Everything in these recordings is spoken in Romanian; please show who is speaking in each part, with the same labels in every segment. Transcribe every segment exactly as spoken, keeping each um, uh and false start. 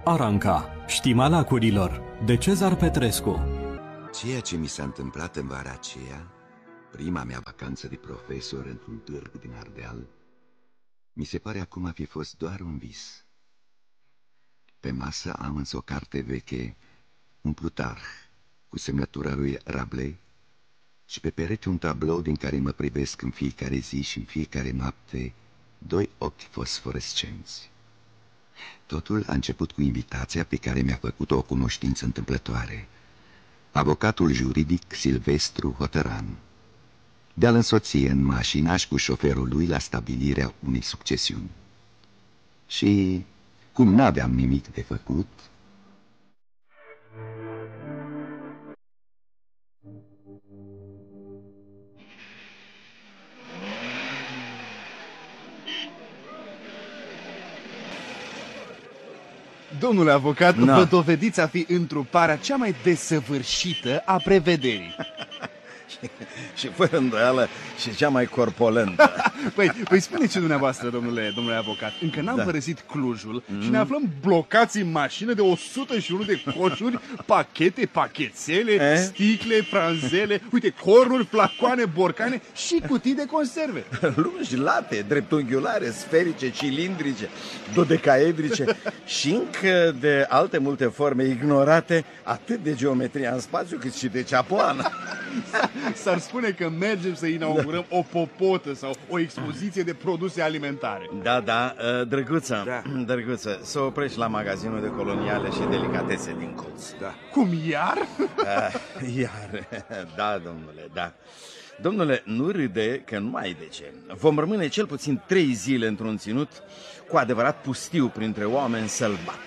Speaker 1: Aranca, știma lacurilor, de Cezar Petrescu.
Speaker 2: Ceea ce mi s-a întâmplat în vara aceea, prima mea vacanță de profesor într-un târg din Ardeal, mi se pare acum a fi fost doar un vis. Pe masă am însă o carte veche, un Plutarh, cu semnătura lui Rabelais, și pe perete un tablou din care mă privesc în fiecare zi și în fiecare noapte doi ochi fosforescenți. Totul a început cu invitația pe care mi-a făcut-o o cunoștință întâmplătoare, avocatul juridic Silvestru Hotăran, de-a-l însoție în mașinaș cu șoferul lui la stabilirea unei succesiuni. Și, cum n-aveam nimic de făcut,
Speaker 3: domnule avocat,
Speaker 4: Na.
Speaker 3: vă dovediți a fi întruparea cea mai desăvârșită a prevederii.
Speaker 4: Și fără îndoială și cea mai corpolentă.
Speaker 3: Păi, păi spuneți dumneavoastră, domnule, domnule avocat, încă n-am
Speaker 4: Da.
Speaker 3: părăsit Clujul mm. și ne aflăm blocați în mașină de o sută și unu de coșuri, pachete, pachețele,
Speaker 4: Eh?
Speaker 3: sticle, franzele, uite, cornuri, flacoane, borcane și cutii de conserve.
Speaker 4: Lungi, late, dreptunghiulare, sferice, cilindrice, dodecaedrice și încă de alte multe forme ignorate, atât de geometria în spațiu cât și de cea plană.
Speaker 3: S-ar spune că mergem să inaugurăm o popotă sau o expoziție de produse alimentare.
Speaker 4: Da, da, uh, drăguță, da. drăguță, să oprești la magazinul de coloniale și delicatese din colț.
Speaker 2: da.
Speaker 3: Cum iar?
Speaker 4: Uh, iar, da, domnule, da. Domnule, nu râde că nu mai ai de ce. Vom rămâne cel puțin trei zile într-un ținut cu adevărat pustiu printre oameni sălbatici.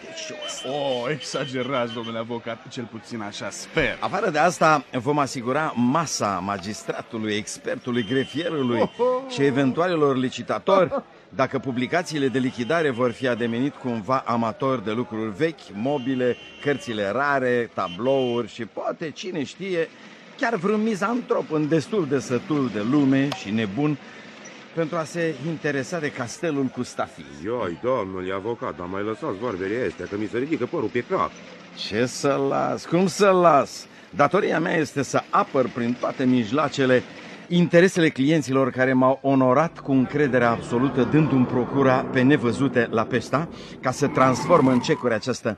Speaker 3: Oh, exagerați, domnule avocat, cel puțin așa sper.
Speaker 4: Afară de asta, vom asigura masa magistratului, expertului, grefierului
Speaker 3: Oh, oh.
Speaker 4: și eventualelor licitatori, dacă publicațiile de lichidare vor fi ademenit cumva amatori de lucruri vechi, mobile, cărțile rare, tablouri și poate, cine știe, chiar vreun mizantrop în destul de sătul de lume și nebun pentru a se interesa de castelul cu stafii.
Speaker 5: Ioi, domnule avocat, dar mai lăsați vorbele astea, că mi se ridică părul pe cap.
Speaker 4: Ce să las? Cum să las? Datoria mea este să apăr prin toate mijloacele interesele clienților care m-au onorat cu încredere absolută, dându-mi procura pe nevăzute la Pesta, ca să transform în cecuri această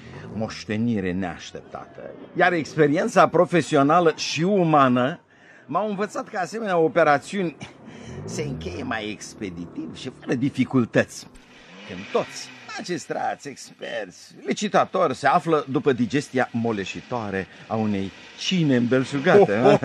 Speaker 4: moștenire neașteptată. Iar experiența profesională și umană m-au învățat că asemenea operațiuni se încheie mai expeditiv și fără dificultăți. Când toți, magistrați, experți, licitatori se află după digestia moleșitoare a unei cine îmbelșugate.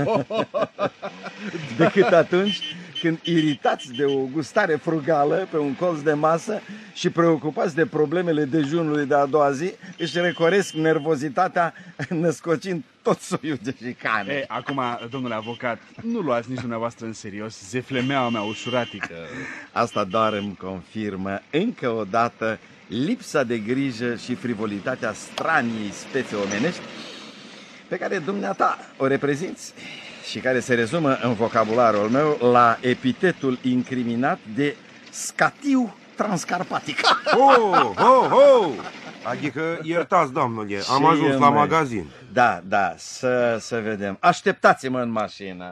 Speaker 4: Decât atunci când, iritați de o gustare frugală pe un colț de masă și preocupați de problemele dejunului de a doua zi, își recoresc nervozitatea născocind tot soiul de șicane.
Speaker 3: E, acum, domnule avocat, nu luați nici dumneavoastră în serios zeflemeaua mea ușuratică.
Speaker 4: Asta doar îmi confirmă încă o dată lipsa de grijă și frivolitatea straniei spețe omenești pe care dumneata o reprezinți și care se rezumă în vocabularul meu la epitetul incriminat de scatiu transcarpatic.
Speaker 5: Oh, oh, oh! Adică, iertați, domnule, am
Speaker 4: Ce
Speaker 5: ajuns
Speaker 4: e,
Speaker 5: la
Speaker 4: măi?
Speaker 5: magazin.
Speaker 4: Da, da, să, să vedem. Așteptați-mă în mașină.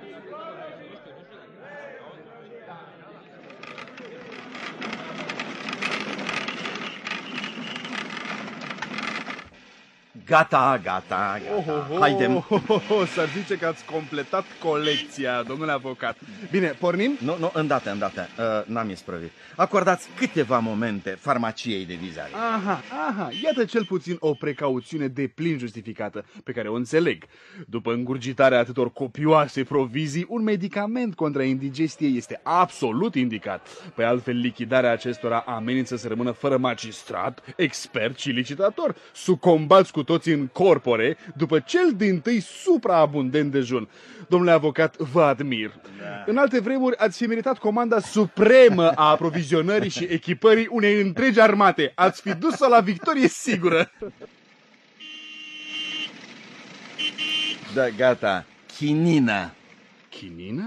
Speaker 4: Gata, gata, gata. Haidem.
Speaker 3: S-ar zice că ați completat colecția, domnule avocat. Bine, pornim?
Speaker 4: Nu, nu, îndată, îndată. Uh, n-am isprăvit. Acordați câteva momente farmaciei de vizare.
Speaker 3: Aha, aha, iată cel puțin o precauțiune de plin justificată, pe care o înțeleg. După îngurgitarea atâtor copioase provizii, un medicament contra indigestie este absolut indicat. Pe altfel, lichidarea acestora amenință să rămână fără magistrat, expert și licitator, sucombați cu toți în corpore, după cel dintâi supraabundent dejun. Domnule avocat, vă admir. Da. În alte vremuri ați fi meritat comanda supremă a aprovizionării și echipării unei întregi armate. Ați fi dus-o la victorie sigură.
Speaker 4: Da, gata. Chinină.
Speaker 3: Chinină?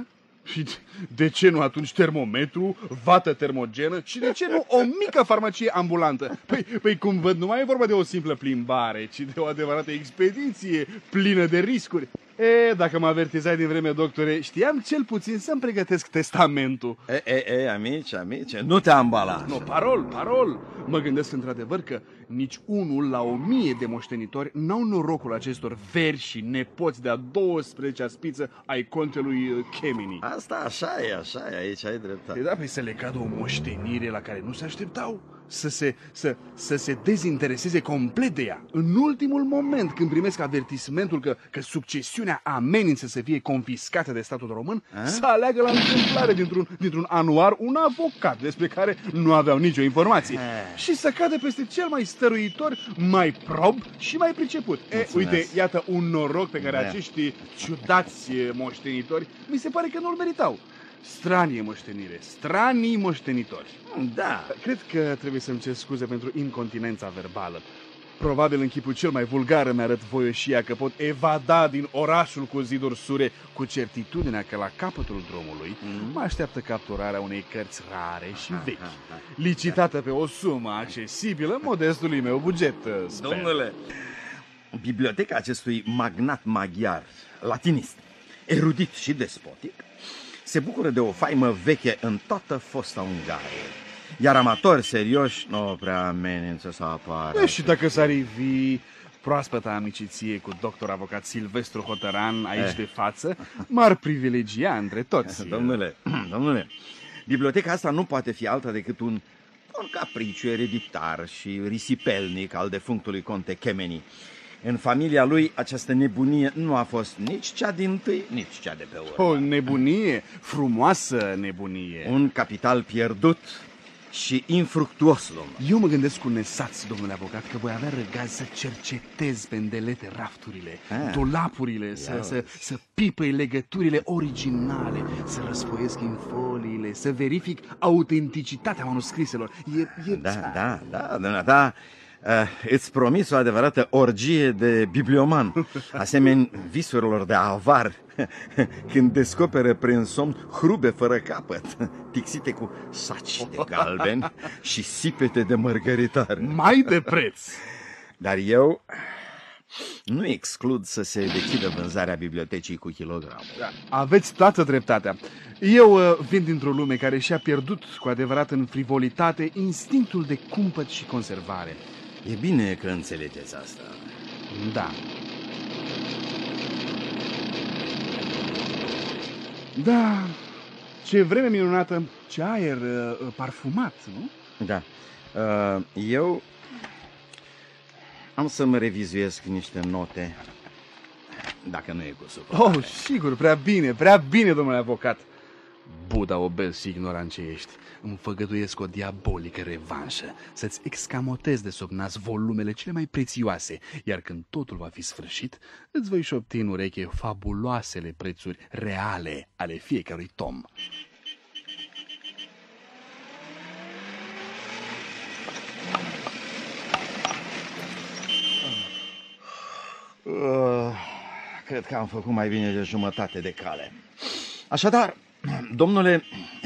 Speaker 3: Și de ce nu atunci termometru, vată termogenă și de ce nu o mică farmacie ambulantă? Păi, păi cum văd, nu mai e vorba de o simplă plimbare, ci de o adevărată expediție plină de riscuri. E, dacă mă avertizai din vreme, doctore, știam cel puțin să-mi pregătesc testamentul.
Speaker 4: E, e, e, amici, amici, nu te ambala.
Speaker 3: No, parol, parol. Mă gândesc într-adevăr că nici unul la o mie de moștenitori n-au norocul acestor veri și nepoți de-a douăsprezecea spiță ai contelui Kemeny.
Speaker 4: Asta așa e, așa e, aici ai dreptate.
Speaker 3: E da, păi să le cadă o moștenire la care nu se așteptau. Să se, să, să se dezintereseze complet de ea. În ultimul moment, când primesc avertismentul că, că succesiunea amenință să fie confiscată de statul român, A? să aleagă la întâmplare dintr-un, dintr-un anuar un avocat despre care nu aveau nicio informație. A. Și să cadă peste cel mai stăruitor, mai prob și mai priceput. E, uite, iată un noroc pe care da. acești ciudați moștenitori mi se pare că nu-l meritau. Stranie moștenire, stranii moștenitori.
Speaker 4: Da.
Speaker 3: Cred că trebuie să-mi cer scuze pentru incontinența verbală. Probabil în chipul cel mai vulgar îmi arăt voioșia că pot evada din orașul cu ziduri sure cu certitudinea că la capătul drumului mm. mă așteaptă capturarea unei cărți rare și vechi, licitată pe o sumă accesibilă modestului meu buget, sper.
Speaker 4: Domnule, biblioteca acestui magnat maghiar, latinist, erudit și despotic, se bucură de o faimă veche în toată fosta Ungarie. Iar amatori serioși nu prea amenință să apară.
Speaker 3: E, și dacă s-ar ivi proaspăta amiciție cu doctor avocat Silvestru Hotăran aici eh. de față, m-ar privilegia între toți.
Speaker 4: Domnule, domnule, biblioteca asta nu poate fi alta decât un, un capriciu ereditar și risipelnic al defunctului conte Kemeny. În familia lui această nebunie nu a fost nici cea dintâi, nici cea de pe urmă.
Speaker 3: O nebunie, frumoasă nebunie.
Speaker 4: Un capital pierdut și infructuos, domnule.
Speaker 3: Eu mă gândesc cu nesați, domnule avocat, că voi avea răgaz să cercetez pe îndelete rafturile, ah. dolapurile, să, să, să pipăi legăturile originale, să răsfoiesc infoliile, să verific autenticitatea manuscriselor. E, e...
Speaker 4: Da, da, da, dumneata. Uh, îți promis o adevărată orgie de biblioman, asemeni visurilor de avar, când descoperă prin somn hrube fără capăt, tixite cu saci de galben și sipete de mărgăritar.
Speaker 3: Mai de preț!
Speaker 4: Dar eu nu exclud să se decidă vânzarea bibliotecii cu kilogramul.
Speaker 3: Da, aveți toată dreptatea. Eu uh, vin dintr-o lume care și-a pierdut cu adevărat în frivolitate instinctul de cumpăt și conservare.
Speaker 4: E bine că înțelegeți asta.
Speaker 3: Da. Da, ce vreme minunată, ce aer uh, parfumat, nu?
Speaker 4: Da. Uh, eu am să mă revizuiesc niște note, dacă nu e cu supărare.
Speaker 3: Oh, sigur, prea bine, prea bine, domnule avocat. Buda obez și ignorant ce ești, îmi făgăduiesc o diabolică revanșă, să-ți excamotezi de sub nas volumele cele mai prețioase, iar când totul va fi sfârșit, îți voi șopti în ureche fabuloasele prețuri reale ale fiecărui tom.
Speaker 4: Uh, cred că am făcut mai bine de jumătate de cale. Așadar, domnule,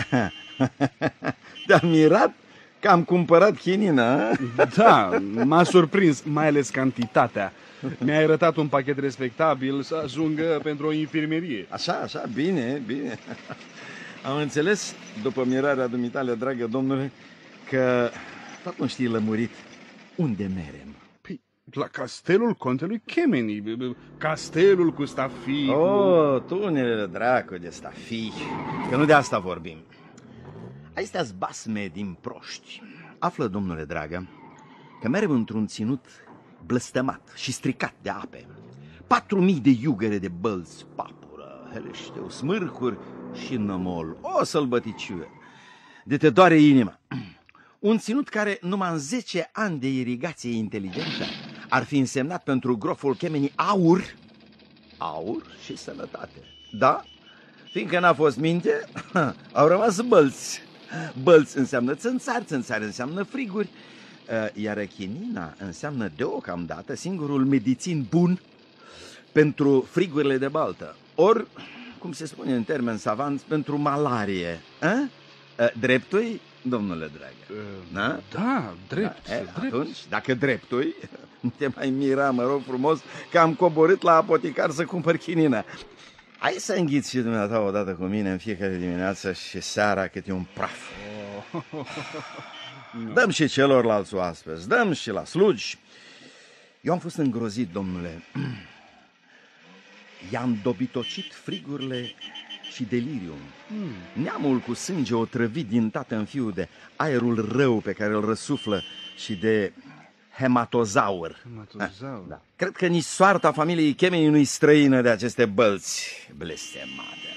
Speaker 4: te-am mirat că am cumpărat chinină?
Speaker 3: Da, m-a surprins, mai ales cantitatea. Mi-a arătat un pachet respectabil să ajungă pentru o infirmerie.
Speaker 4: Așa, așa, bine, bine. Am înțeles, după mirarea dumitale, dragă domnule, că tot nu știi lămurit unde merem.
Speaker 3: Păi, la castelul contelui Kemeny, castelul cu stafii.
Speaker 4: Oh, cu... tunele dracu de stafii, că nu de asta vorbim. Astea-s basme din proști. Află, domnule dragă, că merg într-un ținut blăstămat și stricat de ape. Patru mii de iugăre de bălți, papură, heleșteu, smârcuri și nămol. O sălbăticiune de te doare inima. Un ținut care numai în zece ani de irigație inteligentă ar fi însemnat pentru groful Kemeny aur, aur și sănătate. Da? Fiindcă n-a fost minte, au rămas bălți. Bălți înseamnă țânțari, țânțari înseamnă friguri, iar chinina înseamnă deocamdată singurul medicin bun pentru frigurile de baltă. Or, cum se spune în termen savant, pentru malarie. A? Dreptui, domnule dragă? Da?
Speaker 3: Da, drept,
Speaker 4: Da, e,
Speaker 3: drept.
Speaker 4: atunci, dacă dreptui, te mai mira, mă rog frumos, că am coborât la apotecar să cumpăr chinină. Hai să înghiți și dumneata odată cu mine în fiecare dimineață și seara câte un praf.
Speaker 3: Oh.
Speaker 4: Dăm și celorlalți oaspeți, dăm și la slugi. Eu am fost îngrozit, domnule. I-am dobitocit frigurile și delirium. Mm. Neamul cu sânge otrăvit din tată în fiu de aerul rău pe care îl răsuflă și de hematozaur.
Speaker 3: Hematozaur.
Speaker 4: Da. Cred că nici soarta familiei Chemei nu-i străină de aceste bălți blestemate.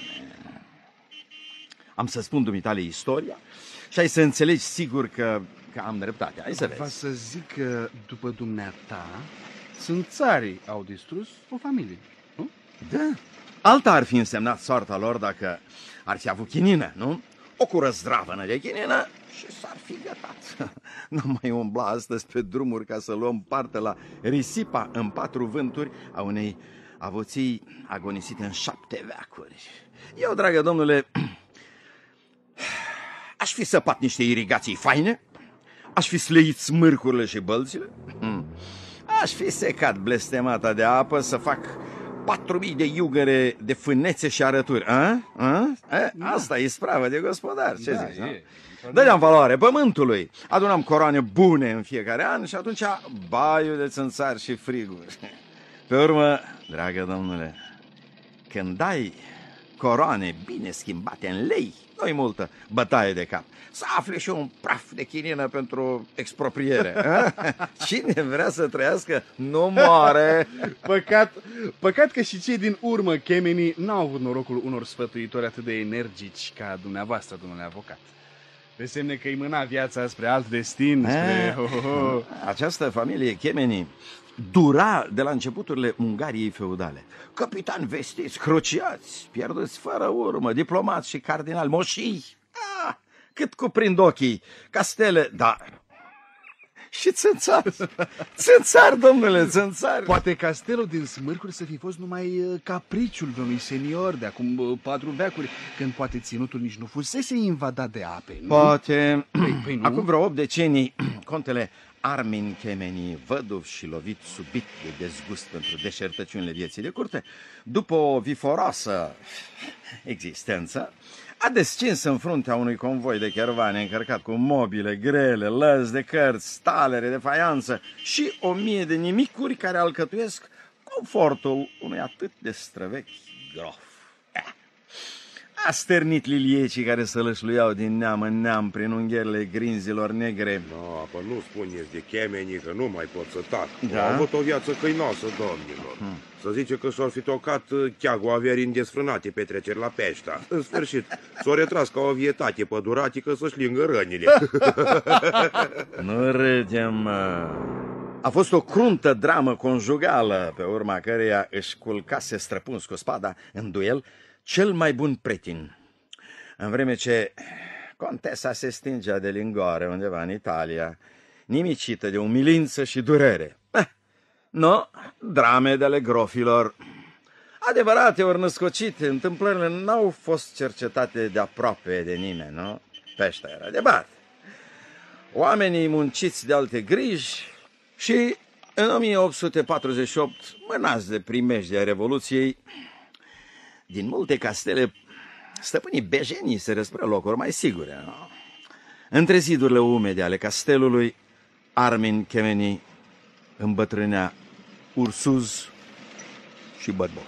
Speaker 4: Am să spun dumitale istoria și ai să înțelegi sigur că, că am dreptate. Hai să
Speaker 3: Va
Speaker 4: vezi.
Speaker 3: să zic că după dumneata sunt țarii au distrus o familie, nu?
Speaker 4: Da. Alta ar fi însemnat soarta lor dacă ar fi avut chinină, nu? O cură zdravănă de chinină și s-ar fi gătat. Nu mai umbla astăzi pe drumuri ca să luăm parte la risipa în patru vânturi a unei avoții agonisite în șapte veacuri. Eu, dragă domnule, aș fi săpat niște irigații faine, aș fi sleit smârcurile și bălțile, aș fi secat blestemata de apă să fac patru mii de iugăre de fânețe și arături. A? A? A? Asta e spravă de gospodar, ce
Speaker 3: Da,
Speaker 4: zici, nu?
Speaker 3: e.
Speaker 4: Dădeam valoare pământului, adunam coroane bune în fiecare an și atunci baiul de țânțari și friguri. Pe urmă, dragă domnule, când ai coroane bine schimbate în lei, nu-i multă bătaie de cap. Să afle și un praf de chinină pentru expropriere. Cine vrea să trăiască, nu moare.
Speaker 3: Păcat, păcat că și cei din urmă Chemenii n-au avut norocul unor sfătuitori atât de energici ca dumneavoastră, domnule avocat. De semne că îi mâna viața spre alt destin, spre... Ho, ho, ho.
Speaker 4: Această familie Chemeni dura de la începuturile Ungariei feudale. Capitani vestiți, cruciați, pierduți fără urmă, diplomați și cardinali, moșii, ah, cât cuprind ochii, castele, da, și țânțari, țânțari, domnule, țânțari.
Speaker 3: Poate castelul din Smârcuri să fi fost numai uh, capriciul vreunui senior de acum uh, patru veacuri, când poate ținutul nici nu fusese invadat de ape, nu?
Speaker 4: Poate,
Speaker 3: Păi, păi nu?
Speaker 4: acum vreo opt decenii, contele Armin Chemeni, văduv și lovit subit de dezgust pentru deșertăciunile vieții de curte, după o viforoasă existență, a descins în fruntea unui convoi de chervane încărcat cu mobile grele, lăzi de cărți, stalere de faianță și o mie de nimicuri care alcătuiesc confortul unui atât de străvechi grof. A stârnit liliecii care se lășluiau din neam în neam prin ungherele grinzilor negre.
Speaker 5: No, pă, nu spuneți de Chemenii că nu mai pot să tac.
Speaker 4: Da?
Speaker 5: Au avut o viață câinoasă, domnilor. Hmm. Să zice că s-or fi tocat cheagul averii în desfrânate petreceri la Peșta. În sfârșit, s-o retras ca o vietate păduratică să-și lingă rănile.
Speaker 4: Nu râdem, mă. A fost o cruntă dramă conjugală, pe urma căreia își culcase străpuns cu spada în duel cel mai bun pretin. În vreme ce contesa se stingea de lingoare undeva în Italia, nimicită de umilință și durere. Eh, no, drame de ale grofilor. Adevărate ori născocite, întâmplările n-au fost cercetate de aproape de nimeni, nu? Peșta era departe. Oamenii munciți de alte griji și în o mie opt sute patruzeci și opt, mânați de primejdea Revoluției, din multe castele, stăpânii bejenii se răspără locuri mai sigure. Nu? Între zidurile umede ale castelului, Armin Chemeni îmbătrânea ursuz și bărbos.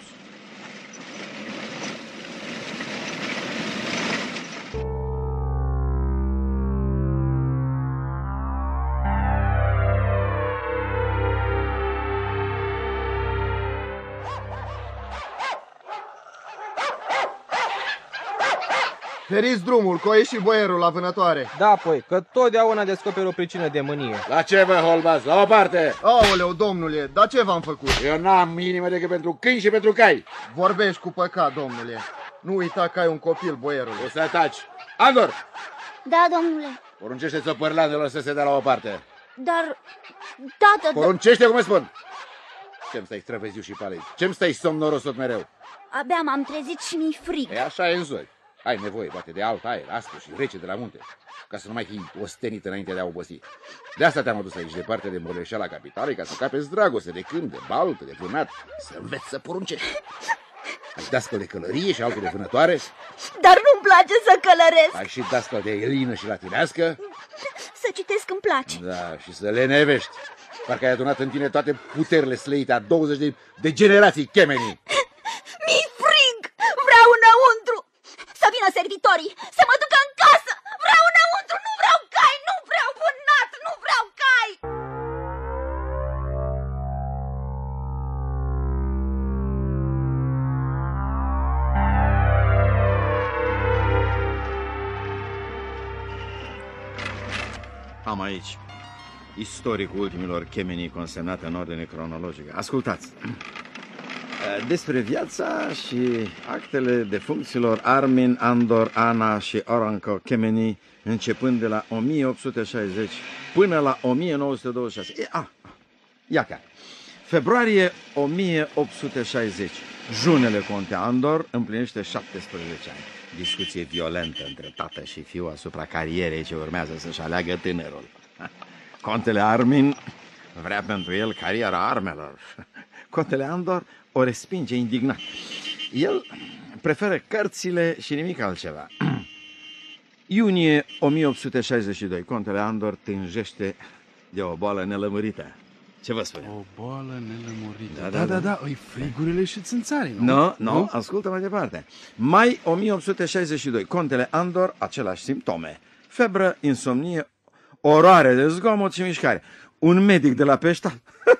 Speaker 6: Feriți drumul, că a ieșit boierul la vânătoare.
Speaker 7: Da, păi, că totdeauna descoperi o pricină de mânie.
Speaker 8: La ce vă holbați? La o parte!
Speaker 6: Aoleu, domnule, dar ce v-am făcut?
Speaker 8: Eu n-am inimă decât pentru câini și pentru cai.
Speaker 6: Vorbești cu păcat, domnule. Nu uita că ai un copil, boierul.
Speaker 8: O să taci. Andor,
Speaker 9: Da, domnule.
Speaker 8: poruncește-ți părlanelor să se dea la o parte.
Speaker 9: Dar, tată, d-
Speaker 8: Poruncește cum îți spun. Ce-mi stai străveziu și palezi? Ce-mi stai somnoros tot mereu?
Speaker 9: Abia m-am trezit și mi-i frig.
Speaker 8: E așa e în zori. Ai nevoie, poate, de alt aer, aspru și rece de la munte, ca să nu mai fii ostenit înainte de a obosi. De asta te-am adus aici, departe de Moleșeala capitalei, ca să capeți dragoste de câmp, de baltă, de vânat, să înveți să poruncești. Ai dascăl de călărie și altul de vânătoare?
Speaker 9: Dar nu-mi place să călăresc.
Speaker 8: Ai și dascăl de elină și latinească?
Speaker 9: Să citesc îmi place.
Speaker 8: Da, și să le nevești. Parcă ai adunat în tine toate puterile slăite a douăzeci de, de generații chemenii.
Speaker 9: Mi-i frig! Vreau înăuntru! Să vină servitorii, să mă ducă în casă! Vreau înăuntru, nu vreau cai, nu vreau vânat, nu vreau cai!
Speaker 4: Am aici istoricul ultimilor chemenii consemnate în ordine cronologică. Ascultați! Despre viața și actele defuncților Armin, Andor, Ana și Oranco Kemeny, începând de la o mie opt sute șaizeci până la o mie nouă sute douăzeci și șase. E, a, ia ca. Februarie o mie opt sute șaizeci. Junele Conte Andor împlinește șaptesprezece ani. Discuție violentă între tată și fiu asupra carierei ce urmează să-și aleagă tânărul. Contele Armin vrea pentru el cariera armelor. Contele Andor o respinge indignat. El preferă cărțile și nimic altceva. Iunie o mie opt sute șaizeci și doi. Contele Andor tânjește de o boală nelămurită. Ce vă spune?
Speaker 3: O boală nelămurită.
Speaker 4: Da,
Speaker 3: Da,
Speaker 4: da,
Speaker 3: da,
Speaker 4: da.
Speaker 3: da, da. Îi frigurile și țânțarii, nu?
Speaker 4: Nu, nu, nu, ascultă mai departe. Mai o mie opt sute șaizeci și doi. Contele Andor, aceleași simptome. Febră, insomnie, oroare de zgomot și mișcare. Un medic de la Peșta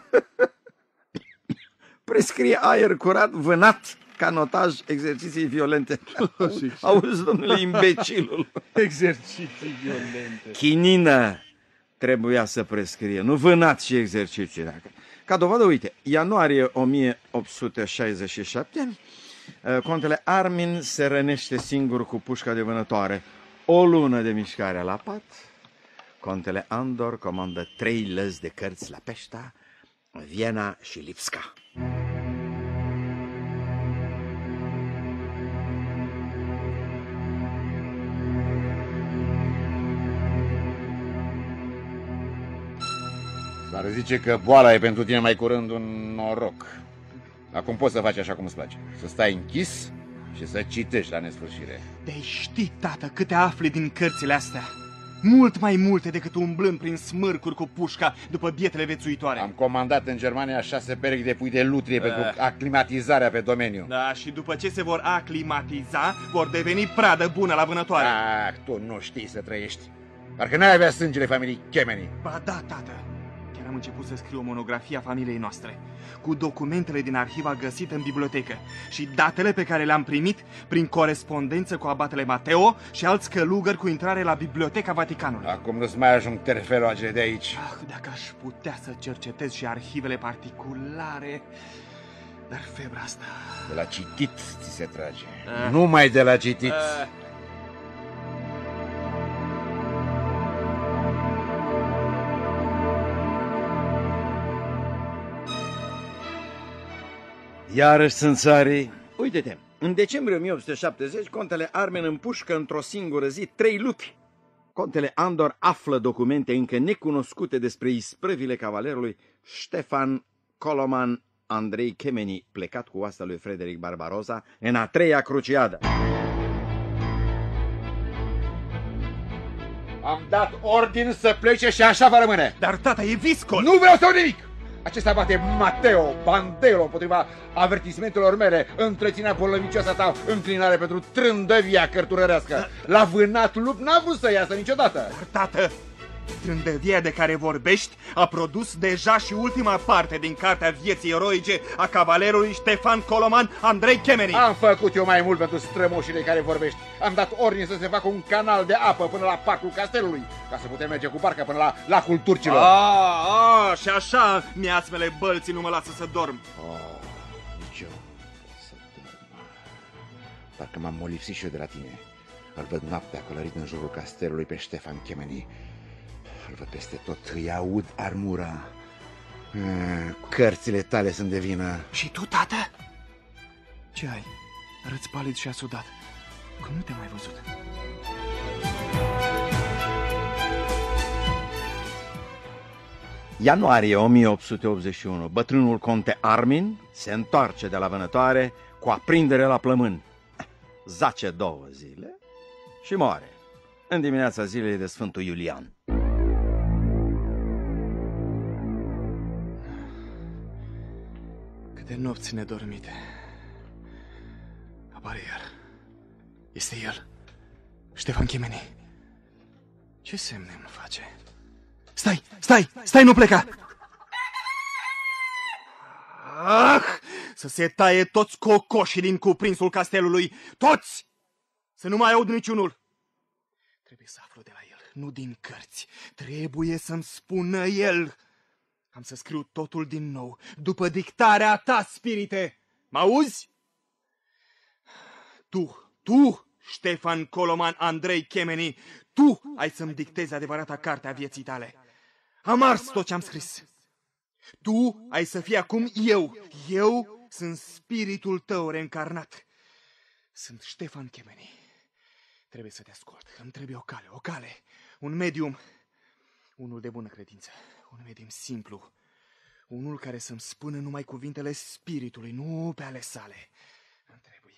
Speaker 4: prescrie aer curat, vânat, canotaj, exerciții violente. Auzi, auzi, domnule imbecilul.
Speaker 3: Exerciții violente.
Speaker 4: Chinină trebuia să prescrie, nu vânat și exerciții. Ca dovadă, uite, ianuarie o mie opt sute șaizeci și șapte, contele Armin se rănește singur cu pușca de vânătoare. O lună de mișcare la pat, contele Andor comandă trei lăzi de cărți la Peșta, Viena și Lipska.
Speaker 8: S-ar zice că boala e pentru tine mai curând un noroc. Acum poți să faci așa cum îți place. Să stai închis și să citești la nesfârșire.
Speaker 10: De știi, tată, câte afli din cărțile astea. Mult mai multe decât umblând prin smârcuri cu pușca după bietele vețuitoare.
Speaker 8: Am comandat în Germania șase perechi de pui de lutrie uh. pentru aclimatizarea pe domeniu.
Speaker 10: Da, și după ce se vor aclimatiza, vor deveni pradă bună la vânătoare.
Speaker 8: Ah, tu nu știi să trăiești. Parcă n-ai avea sângele familiei Kemeny.
Speaker 10: Ba da, tată. Chiar am început să scriu o monografie a familiei noastre, cu documentele din arhiva găsite în bibliotecă și datele pe care le-am primit prin corespondență cu abatele Mateo și alți călugări cu intrare la Biblioteca Vaticanului.
Speaker 8: Acum nu-ți mai ajung terfeloagele de aici.
Speaker 10: Ah, dacă aș putea să cercetez și arhivele particulare, dar febra asta...
Speaker 8: De la citit ți se trage.
Speaker 10: Uh.
Speaker 8: Numai de la citit.
Speaker 10: Uh.
Speaker 4: Iarăși sunt țarii. Uite-te, în decembrie o mie opt sute șaptezeci, contele Armin împușcă într-o singură zi trei lupi. Contele Andor află documente încă necunoscute despre isprăvile cavalerului Ștefan Coloman Andrei Kemeny, plecat cu oasta lui Frederic Barbarossa în a treia cruciadă.
Speaker 8: Am dat ordin să plece și așa va rămâne.
Speaker 10: Dar tata, e viscol!
Speaker 8: Nu vreau să aud nimic! Acesta bate Mateo Bandelo împotriva avertismentelor mele. Întreținea bolăvicioasa ta înclinare pentru trândăvia cărturărească. La vânat lup n-a vrut să iasă niciodată.
Speaker 10: Dar, tată, trândăvia de care vorbești a produs deja și ultima parte din cartea vieții eroice a cavalerului Ștefan Coloman Andrei Kemeny.
Speaker 8: Am făcut eu mai mult pentru strămoșii de care vorbești. Am dat ordine să se facă un canal de apă până la parcul castelului, ca să putem merge cu barca până la lacul turcilor.
Speaker 10: Ah, ah, și așa miasmele bălții nu mă lasă să dorm.
Speaker 8: Oh, nici eu să dorm. Parcă m-am molipsit și eu de la tine. Îl văd noaptea călărit în jurul castelului pe Ștefan Kemeny. Îl văd peste tot, îi aud armura. Cărțile tale sunt de vină.
Speaker 10: Și tu, tată? Ce ai? Arăți palid și asudat. Cum nu te-am mai văzut?
Speaker 4: Ianuarie o mie opt sute optzeci și unu. Bătrânul conte Armin se întoarce de la vânătoare cu aprindere la plămân. Zace două zile și moare în dimineața zilei de Sfântul Iulian.
Speaker 10: Câte nopți nedormite. Apare iar. Este el. Ștefan Chemeni. Ce semne îmi face? Stai, stai, stai, nu pleca! Ah! Să se taie toți cocoșii din cuprinsul castelului, toți! Să nu mai aud niciunul. Trebuie să aflu de la el, nu din cărți. Trebuie să-mi spună el. Am să scriu totul din nou, după dictarea ta, spirite. M-auzi? Tu, tu, Ștefan Coloman Andrei Chemeni, tu ai să-mi dictezi adevărata carte a vieții tale. Am ars tot ce am scris. Tu ai să fii acum eu. Eu sunt spiritul tău reîncarnat. Sunt Ștefan Chemeni. Trebuie să te ascult. Îmi trebuie o cale, o cale. Un medium. Unul de bună credință. Un medium simplu. Unul care să-mi spună numai cuvintele spiritului, nu pe ale sale. Îmi trebuie.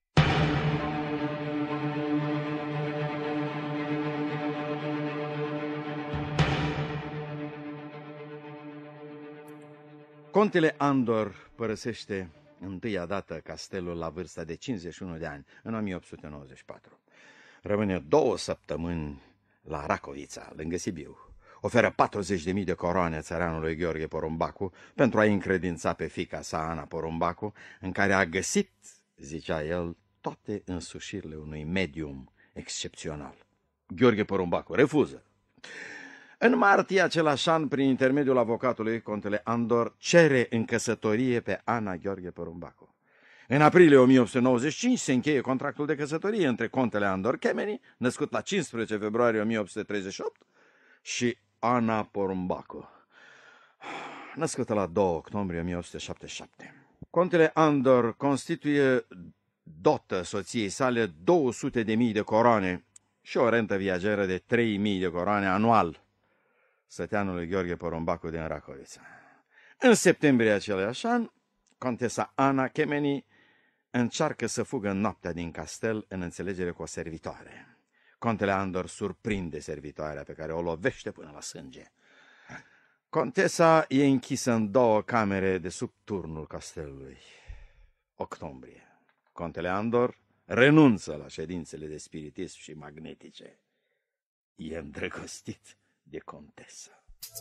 Speaker 4: Contele Andor părăsește întâia dată castelul la vârsta de cincizeci și unu de ani, în o mie opt sute nouăzeci și patru. Rămâne două săptămâni la Racovița, lângă Sibiu. Oferă patruzeci de mii de coroane țăranului Gheorghe Porumbacu pentru a-i încredința pe fiica sa, Ana Porumbacu, în care a găsit, zicea el, toate însușirile unui medium excepțional. Gheorghe Porumbacu refuză. În martie același an, prin intermediul avocatului, contele Andor cere în căsătorie pe Ana Gheorghe Porumbacu. În aprilie o mie opt sute nouăzeci și cinci se încheie contractul de căsătorie între contele Andor Chemeni, născut la cincisprezece februarie o mie opt sute treizeci și opt, și Ana Porumbacu, născută la doi octombrie o mie opt sute șaptezeci și șapte. Contele Andor constituie dotă soției sale două sute de mii de coroane și o rentă viageră de trei mii de coroane anual săteanului Gheorghe Porumbacu din Racovița. În septembrie același an, contesa Ana Chemeni încearcă să fugă noaptea din castel în înțelegere cu o servitoare. Contele Andor surprinde servitoarea, pe care o lovește până la sânge. Contesa e închisă în două camere de sub turnul castelului. Octombrie. Contele Andor renunță la ședințele de spiritism și magnetice. E îndrăgostit de contesă.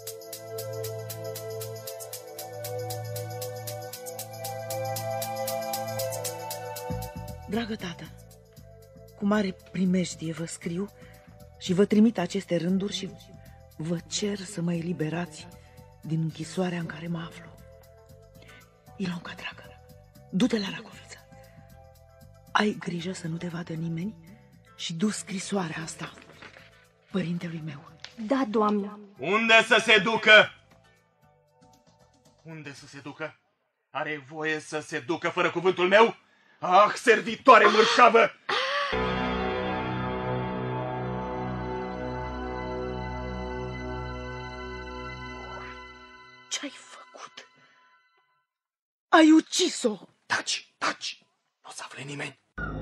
Speaker 11: Dragă tată, cu mare primejdie vă scriu și vă trimit aceste rânduri și vă cer să mă eliberați din închisoarea în care mă aflu. Ilonca, dragă, du-te la Racovița. Ai grijă să nu te vadă nimeni și du scrisoarea asta părintelui meu.
Speaker 9: Da, doamnă.
Speaker 10: Unde să se ducă? Unde să se ducă? Are voie să se ducă fără cuvântul meu? Ah, servitoare mărșavă!
Speaker 11: Ce-ai făcut? Ai ucis-o!
Speaker 10: Taci, taci! Nu o să afle nimeni.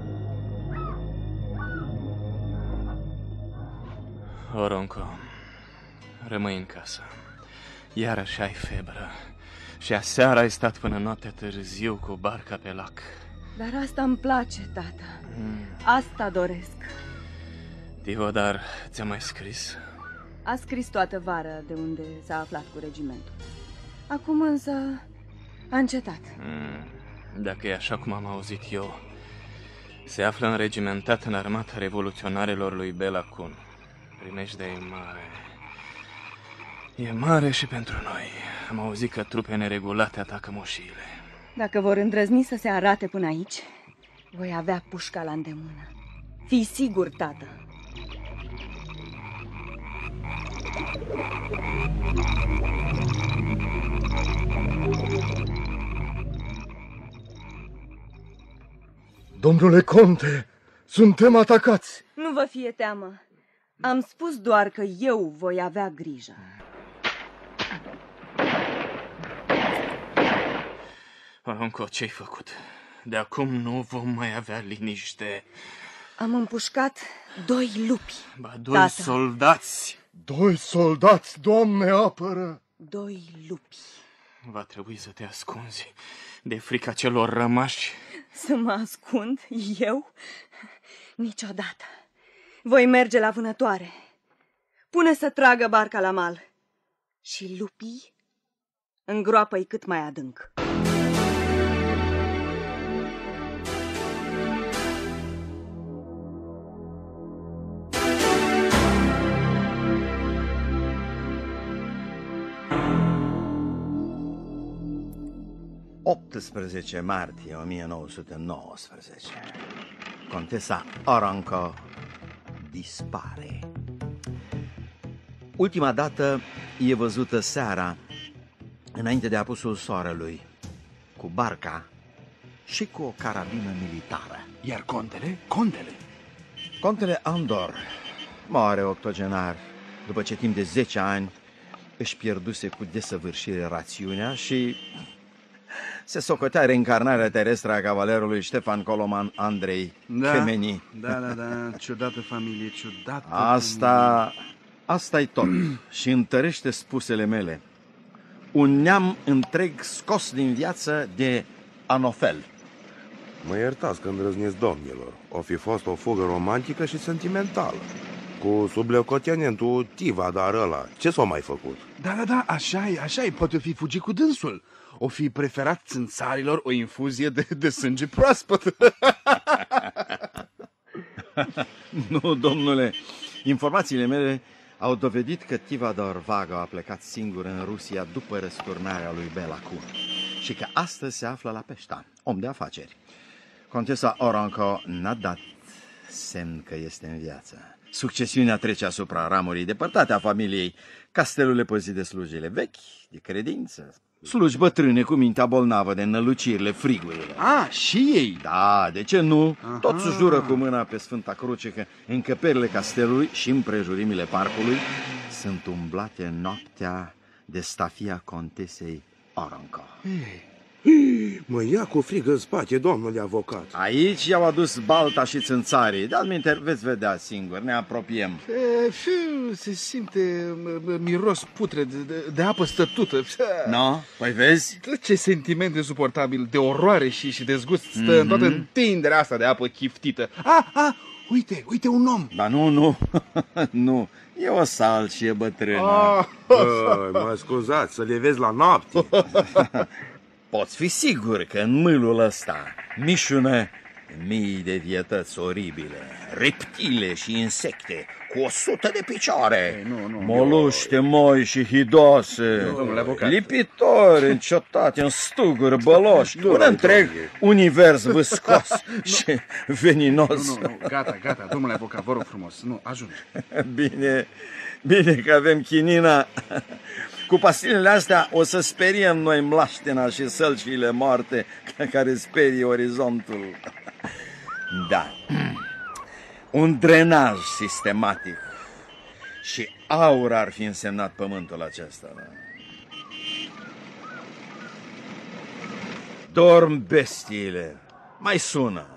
Speaker 10: Oronco, rămâi în casă. Iarăși ai febră. Și aseară ai stat până noaptea târziu cu barca pe lac.
Speaker 12: Dar asta îmi place, tată. Mm. Asta doresc.
Speaker 10: Divodar ți-a mai scris?
Speaker 12: A scris toată vara de unde s-a aflat cu regimentul. Acum însă a încetat.
Speaker 10: Mm. Dacă e așa cum am auzit eu, se află înregimentat în armata revoluționarilor lui Bela Kun. Primejdea e mare. E mare și pentru noi. Am auzit că trupe neregulate atacă moșiile.
Speaker 12: Dacă vor îndrăzni să se arate până aici, voi avea pușca la îndemână. Fii sigur, tată.
Speaker 6: Domnule conte, suntem atacați.
Speaker 12: Nu vă fie teamă. Am spus doar că eu voi avea grijă.
Speaker 10: Aronco, ce-ai făcut? De acum nu vom mai avea liniște.
Speaker 12: Am împușcat doi lupi.
Speaker 10: Ba, doi
Speaker 12: Tata.
Speaker 10: soldați.
Speaker 6: Doi soldați, Doamne, apără!
Speaker 12: Doi lupi.
Speaker 10: Va trebui să te ascunzi de frica celor rămași.
Speaker 12: Să mă ascund? Eu? Niciodată. Voi merge la vânătoare. Pune să tragă barca la mal. Și lupii îngroapă-i cât mai adânc.
Speaker 4: optsprezece martie o mie nouă sute nouăsprezece. Contesa Aranco dispare. Ultima dată e văzută seara, înainte de apusul soarelui, cu barca și cu o carabină militară.
Speaker 3: Iar contele? Contele?
Speaker 4: Contele Andor moare octogenar, după ce timp de zece ani își pierduse cu desăvârșire rațiunea și se socotea reîncarnarea terestră a cavalerului Ștefan Coloman Andrei
Speaker 3: Da,
Speaker 4: Khemeni.
Speaker 3: da, da, da, ciudată familie, ciudată
Speaker 4: Asta, asta-i tot și întărește spusele mele. Un neam întreg scos din viață de Anofel.
Speaker 5: Mă iertați că îndrăznesc, domnilor. O fi fost o fugă romantică și sentimentală. Cu subleucotenentul Tivadar ăla. Ce s-a mai făcut?
Speaker 3: Da, da, da, așa e, așa e, poate fi fugit cu dânsul. O fi preferat țânțarilor o infuzie de, de sânge proaspăt.
Speaker 4: Nu, domnule, informațiile mele au dovedit că Tivadar Vago a plecat singur în Rusia după răsturnarea lui Bela Kun și că astăzi se află la Peșta, om de afaceri. Contesa Aranco n-a dat semn că este în viață. Succesiunea trece asupra ramurii depărtate a familiei. Castelul le păzi de slujile vechi, de credință, slugi bătrâne cu mintea bolnavă de nălucirile, frigurile.
Speaker 3: Ah, și ei?
Speaker 4: Da, de ce nu?
Speaker 3: Aha.
Speaker 4: Toți jură cu mâna pe Sfânta Cruce că încăperile castelului și împrejurimile parcului sunt umblate noaptea de stafia contesei Aranco.
Speaker 5: Mă ia cu frig în spate, domnule avocat.
Speaker 4: Aici i-au adus balta și țânțarii. De-al veți vedea singur, ne apropiem.
Speaker 3: E, fiu, se simte m- miros putre de, de, de apă stătută.
Speaker 4: No? Păi vezi?
Speaker 3: Ce sentiment insuportabil de oroare și, și dezgust stă
Speaker 4: Mhm.
Speaker 3: în toată întinderea asta de apă chiftită. Ah, ah, uite, uite un om.
Speaker 4: Ba nu, nu, nu. E o salcie bătrână.
Speaker 3: Ah.
Speaker 5: Bă, mă scuzați, să le vezi la noapte.
Speaker 4: Poți fi sigur că în mâlul ăsta mișună mii de vietăți oribile, reptile și insecte cu o sută de picioare,
Speaker 3: Ei, nu, nu,
Speaker 4: moluște moi și hidose,
Speaker 3: Domnule avocat.
Speaker 4: lipitori înciotate în stuguri băloși,
Speaker 5: Nu,
Speaker 4: un
Speaker 5: nu,
Speaker 4: întreg
Speaker 5: domnule.
Speaker 4: univers vâscos și veninos.
Speaker 3: Nu, nu, nu, gata, gata, domnule avocat, vă rog frumos, nu, ajunge.
Speaker 4: Bine, bine că avem chinina. Cu pastilele astea o să speriem noi mlaștena și sălcile moarte care sperie orizontul. Da, un drenaj sistematic și aur ar fi însemnat pământul acesta. Da? Dorm bestiile, mai sună.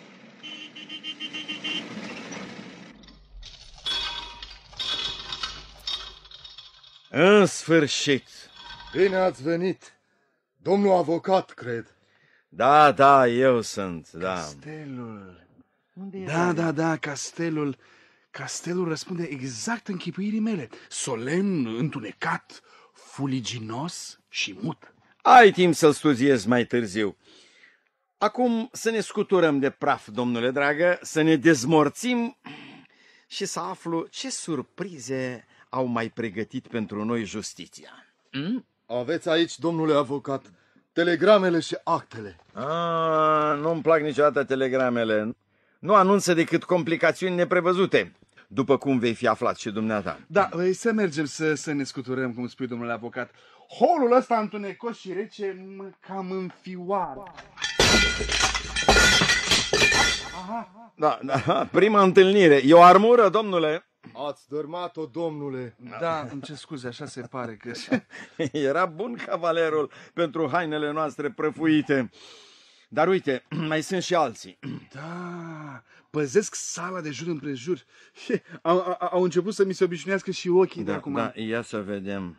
Speaker 4: În sfârșit.
Speaker 6: Bine ați venit. Domnul avocat, cred.
Speaker 4: Da, da, eu sunt, da.
Speaker 3: Castelul.
Speaker 4: Unde e
Speaker 3: Da, da, da, castelul. Castelul răspunde exact închipuirii mele. Solemn, întunecat, fuliginos și mut.
Speaker 4: Ai timp să-l studiezi mai târziu. Acum să ne scuturăm de praf, domnule dragă, să ne dezmorțim și să aflu ce surprize au mai pregătit pentru noi justiția. Hmm?
Speaker 6: Aveți aici, domnule avocat, telegramele și actele.
Speaker 4: Ah, nu-mi plac niciodată telegramele. Nu anunță decât complicațiuni neprevăzute, după cum vei fi aflat și dumneata.
Speaker 3: Da, să mergem să, să ne scuturăm, cum spui, domnule avocat. Holul ăsta întunecos și rece mă cam înfioară.
Speaker 4: Da, da, prima întâlnire. E o armură, domnule?
Speaker 6: Ați dărmat-o, domnule.
Speaker 3: Da, îmi cer scuze, așa se pare că...
Speaker 4: Era bun cavalerul pentru hainele noastre prăfuite. Dar uite, mai sunt și alții.
Speaker 3: Da, păzesc sala de jur împrejur. Au, au, au început să mi se obișnuiască și ochii de
Speaker 4: Da,
Speaker 3: acum.
Speaker 4: da, ia să vedem.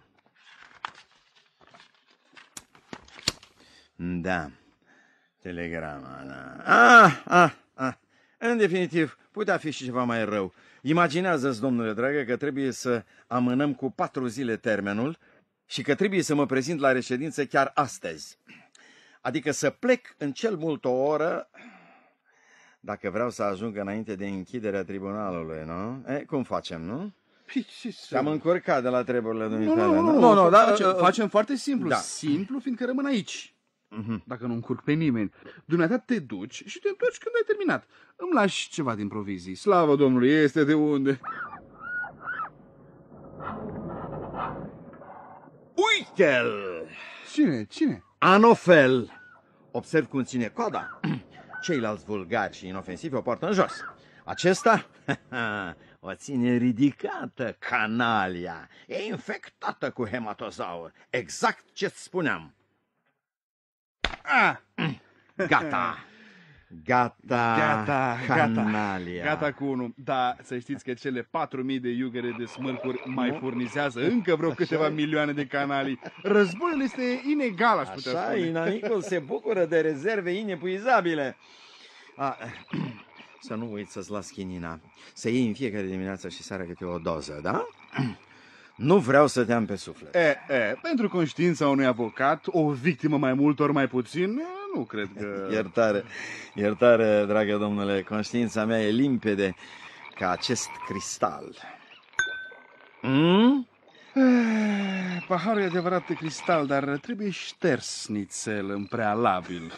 Speaker 4: Da, telegrama, da. Ah, ah, ah. În definitiv, putea fi și ceva mai rău. Imaginează-ți, domnule dragă, că trebuie să amânăm cu patru zile termenul și că trebuie să mă prezint la reședință chiar astăzi. Adică să plec în cel mult o oră, dacă vreau să ajung înainte de închiderea tribunalului, nu? E, cum facem, nu? Am încurcat de la treburile dumitale.
Speaker 3: Nu, nu, nu, nu, nu da, facem, facem foarte simplu. Da. Simplu, fiindcă rămân aici. Uh-huh. Dacă nu încurc pe nimeni. Dumneata te duci și te întorci când ai terminat. Îmi lași ceva din provizii. Slavă Domnului, este de unde.
Speaker 4: Uite-l!
Speaker 3: Cine? Cine?
Speaker 4: Anofel. Observ cum ține coada. Ceilalți vulgari și inofensivi o poartă în jos. Acesta o ține ridicată, canalia. E infectată cu hematozaur. Exact ce-ți spuneam.
Speaker 3: Ah!
Speaker 4: Gata. Gata,
Speaker 3: gata,
Speaker 4: canalia.
Speaker 3: Gata, gata cu unul. Da, să știți că cele patru mii de iugere de smârcuri mai furnizează încă vreo câteva așa milioane de canalii. Războiul este inegal, aș putea
Speaker 4: așa,
Speaker 3: spune.
Speaker 4: Inanicul se bucură de rezerve inepuizabile. A, să nu uiți să-ți las chinina. Să iei în fiecare dimineață și seara câte o doză, da? Nu vreau să te am pe suflet.
Speaker 3: E, e, pentru conștiința unui avocat, o victimă mai mult ori mai puțin, nu cred că...
Speaker 4: Iertare, iertare, dragă domnule, conștiința mea e limpede ca acest cristal. Mm?
Speaker 3: E, paharul e adevărat de cristal, dar trebuie șters nițel în prealabil.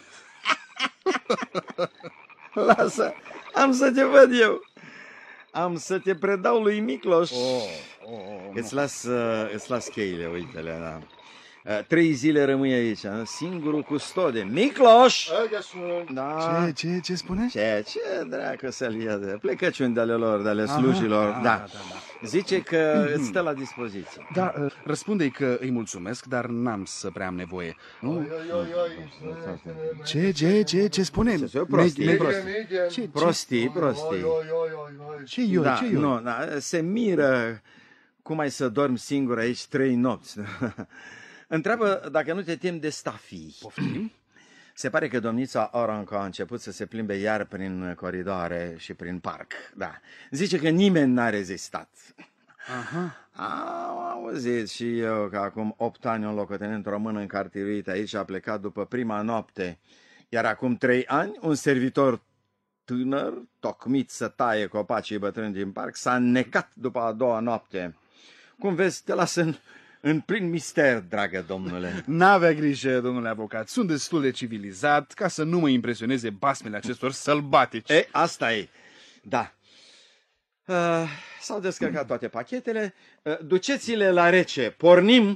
Speaker 4: Lasă, am să te văd eu. Am să te predau lui Micloș. Oh, oh, oh, îți, las, uh, îți las cheile, uite-le, da. Uh, trei zile rămâi aici, singurul custode. Micloș!
Speaker 3: Da. Ce, ce, ce spune?
Speaker 4: Ce, ce dracu să-l ia de plecăciuni de-ale lor, de-ale slujilor. Da. Da, da, da. Zice că îți stă la dispoziție.
Speaker 3: Da, uh, răspunde-i că îi mulțumesc, dar n-am să prea am nevoie. Nu? Ce, ce, ce, ce spune?
Speaker 4: Prostii, prostii. Prostii, prostii.
Speaker 3: Ce eu,
Speaker 4: da,
Speaker 3: ce eu?
Speaker 4: Nu, da, se miră cum ai să dormi singur aici trei nopți. Întreabă dacă nu te temi de stafii.
Speaker 3: Poftim?
Speaker 4: Se pare că domnița Oranco a început să se plimbe iar prin coridoare și prin parc. Da. Zice că nimeni n-a rezistat.
Speaker 3: Aha.
Speaker 4: Am auzit și eu că acum opt ani un locotenent român încartiruit aici a plecat după prima noapte. Iar acum trei ani un servitor tânăr, tocmit să taie copacii bătrâni din parc, s-a înnecat după a doua noapte. Cum vezi, te las în, în plin mister, dragă domnule.
Speaker 3: N-avea grijă, domnule avocat. Sunt destul de civilizat ca să nu mă impresioneze basmele acestor sălbatici.
Speaker 4: E, asta e. Da. Uh, s-au descărcat toate pachetele. Uh, duceți-le la rece. Pornim.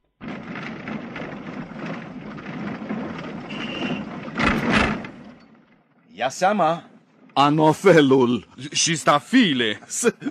Speaker 4: Ia seama.
Speaker 3: Anofelul și stafiile.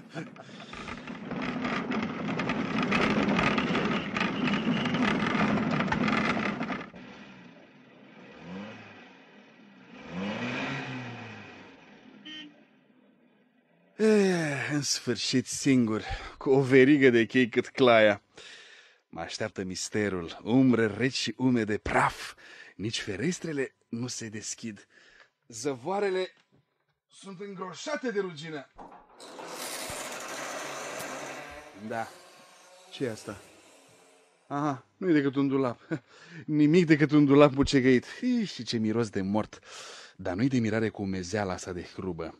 Speaker 3: E, în sfârșit singur, cu o verigă de chei cât claia. Mă așteaptă misterul, umbre reci și ume de praf. Nici ferestrele nu se deschid. Zăvoarele sunt îngroșate de rugină. Da. Ce e asta? Aha, nu e decât un dulap. Nimic decât un dulap bucegăit. Și ce miros de mort. Dar nu-i de mirare cu umezeala asta de hrubă.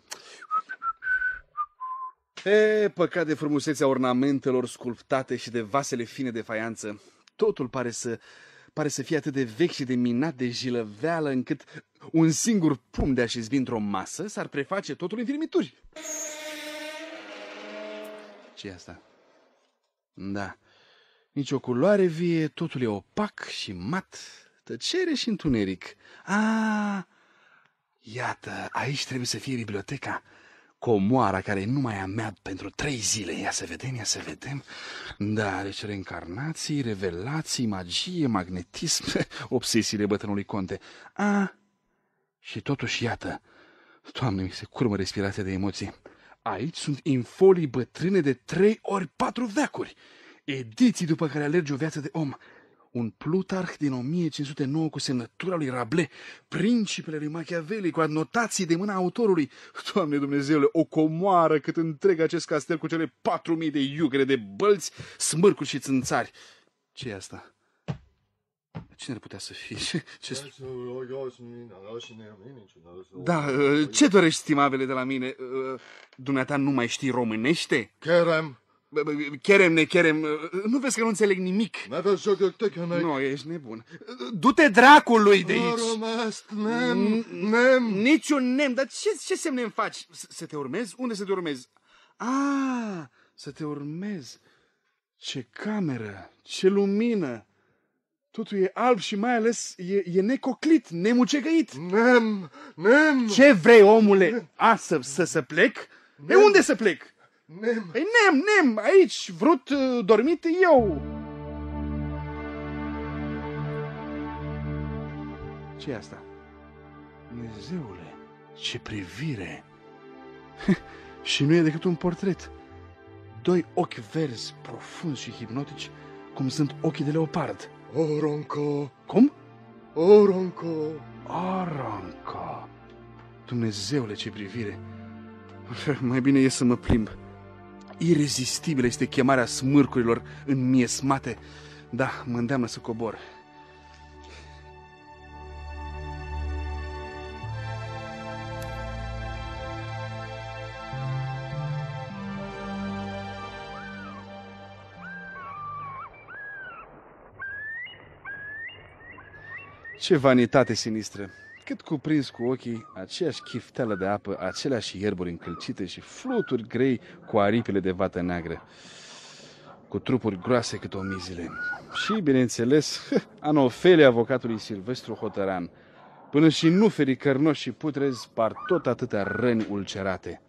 Speaker 3: E, păcat de frumusețea ornamentelor sculptate și de vasele fine de faianță. Totul pare să, pare să fie atât de vechi și de minat de jilăveală, încât un singur pumn de așezbi într-o masă s-ar preface totul în firmituri. Ce-i asta? Da, nici o culoare vie, totul e opac și mat, tăcere și întuneric. Ah, Iată, aici trebuie să fie biblioteca. Comoara care nu mai amea pentru trei zile. Ia să vedem, ia să vedem. Da, deci reîncarnații, revelații, magie, magnetism, obsesiile bătrânului conte. A, și totuși, iată, Doamne, mi se curmă respirația de emoție. Aici sunt infolii bătrâne de trei ori patru veacuri. Ediții după care alerge o viață de om. Un Plutarh din o mie cinci sute nouă cu semnătura lui Rabelais, Principele lui Machiavelli cu anotații de mâna autorului. Doamne Dumnezeule, o comoară cât întreg acest castel cu cele patru mii de iugre de bălți, smârcuri și țânțari. Ce e asta? Cine ar putea să fie? Ce, ce... Da, ce dorești, stimabile, de la mine? Dumneata nu mai știi românește?
Speaker 6: Kerem.
Speaker 3: Cherem, ne cherem. Nu vezi că nu înțeleg nimic? Nu, ești nebun. Du-te dracului de aici.
Speaker 6: Nem, nem.
Speaker 3: Niciun nem. Dar ce, ce semne îmi faci? Să te urmezi? Unde să te urmezi? Ah, să te urmezi. Ce cameră, ce lumină. Totul e alb și mai ales e, e necoclit, nemucegăit.
Speaker 6: Nem, nem.
Speaker 3: Ce vrei, omule? A, să, să, să plec? De unde să plec?
Speaker 6: Nem.
Speaker 3: Păi nem, nem, aici, vrut, dormit eu. Ce e asta? Dumnezeule, ce privire. Și nu e decât un portret. Doi ochi verzi, profunzi și hipnotici, cum sunt ochii de leopard.
Speaker 6: Oronco.
Speaker 3: Cum?
Speaker 6: Oronco.
Speaker 3: Oronco. Dumnezeule, ce privire. Mai bine e să mă plimb. Irezistibilă este chemarea smârcurilor înmiesmate. Da, mă îndeamnă să cobor. Ce vanitate sinistră! Cât cuprins cu ochii, aceeași chifteală de apă, aceleași ierburi încălcite și fluturi grei cu aripile de vată neagră, cu trupuri groase cât omizile. Și, bineînțeles, anofelii avocatului Silvestru Hotăran, până și nuferii cărnoși și putrezi par tot atâtea răni ulcerate.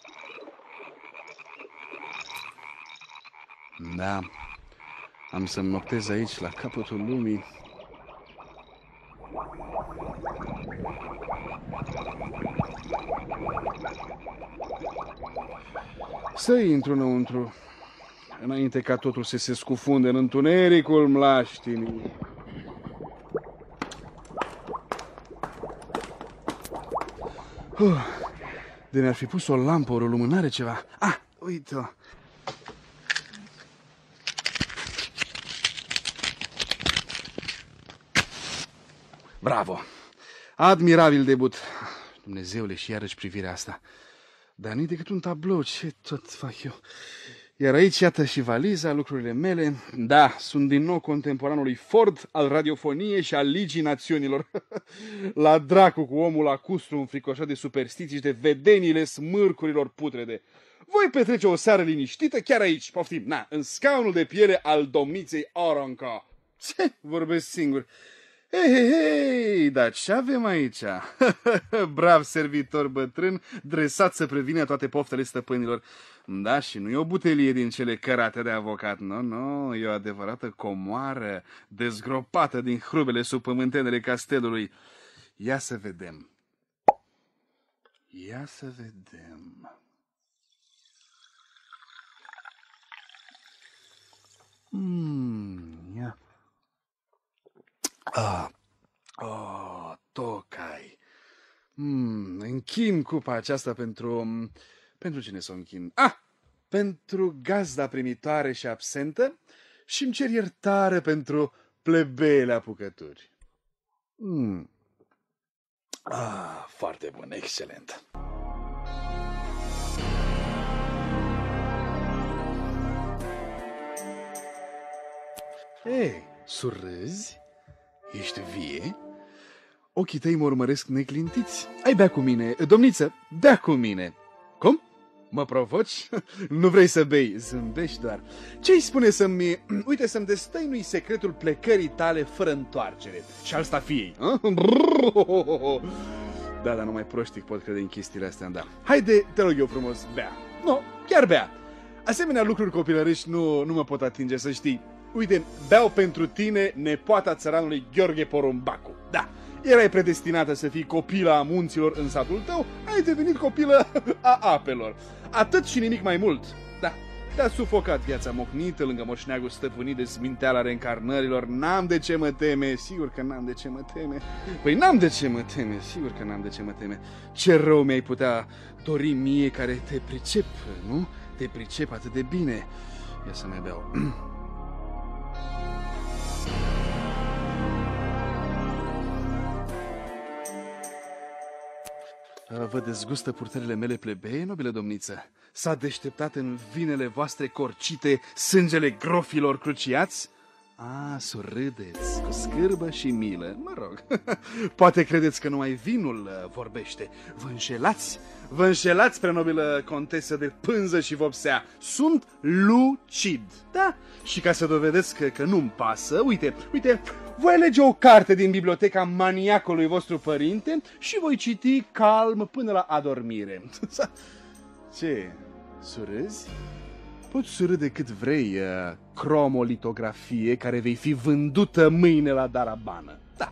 Speaker 3: Da, am să-mi noptez aici, la capătul lumii. Să intru înăuntru, înainte ca totul să se scufunde în întunericul mlaștinii. Uh, de mi-ar fi pus o lampă, o lumânare, ceva. Ah, uite-o. Bravo! Admirabil debut. Dumnezeule, și iarăși privirea asta. Dar nu-i decât un tablou, ce tot fac eu. Iar aici, iată și valiza, lucrurile mele. Da, sunt din nou contemporanului Ford, al radiofoniei și al Ligii Națiunilor. La dracu cu omul acustru înfricoșat de superstiții și de vedeniile smârcurilor putrede. Voi petrece o seară liniștită chiar aici, poftim, na, în scaunul de piele al domniței Oronco. Ce, vorbesc singur. Hei, hei, hei, dar ce avem aici? Brav servitor bătrân, dresat să previne toate poftele stăpânilor. Da, și nu e o butelie din cele cărate de avocat, nu, nu, e o adevărată comoară, dezgropată din hrubele subpământenele castelului. Ia să vedem. Ia să vedem. Hmm, ia. Ah, oh, tocai. Hmm, închin cupa aceasta pentru... Pentru cine să o închin? Ah, pentru gazda primitoare și absentă și îmi cer iertare pentru plebele apucături. Hmm. Ah, foarte bun, excelent. Ei, surâzi? Ești vie? Ochii tăi mă urmăresc neclintiți. Ai bea cu mine, domniță, bea cu mine. Cum? Mă provoci? Nu vrei să bei, zâmbești doar. Ce-i spune să-mi... Uite, să-mi destăinui secretul plecării tale fără întoarcere și al stafiei. Da, dar numai proștii pot crede în chestiile astea, da. Haide, te rog eu frumos, bea. Nu, chiar bea. Asemenea lucruri copilărești nu, nu mă pot atinge, să știi. Uite, beau pentru tine, nepoata țăranului Gheorghe Porumbacu. Da, erai predestinată să fii copila a munților în satul tău, ai devenit copilă a apelor. Atât și nimic mai mult. Da, te-a sufocat viața mocnită lângă moșneagul stăpânit de sminteala reîncarnărilor. N-am de ce mă teme, sigur că n-am de ce mă teme. Păi n-am de ce mă teme, sigur că n-am de ce mă teme. Ce rău mi-ai putea dori mie care te pricep, nu? Te pricep atât de bine. Ia să mai beau. Vă dezgustă purtările mele plebeie, nobile domniță? S-a deșteptat în vinele voastre corcite sângele grofilor cruciați? A, surâdeți, cu scârbă și milă, mă rog. Poate credeți că numai vinul vorbește. Vă înșelați, vă înșelați, prenobilă contesă de pânză și vopsea. Sunt lucid, da? Și ca să dovedeți că, că nu-mi pasă, uite, uite, voi alege o carte din biblioteca maniacului vostru părinte și voi citi calm până la adormire. Ce, surâzi? Poți surâde cât vrei, uh, cromolitografie care vei fi vândută mâine la Darabană. Da.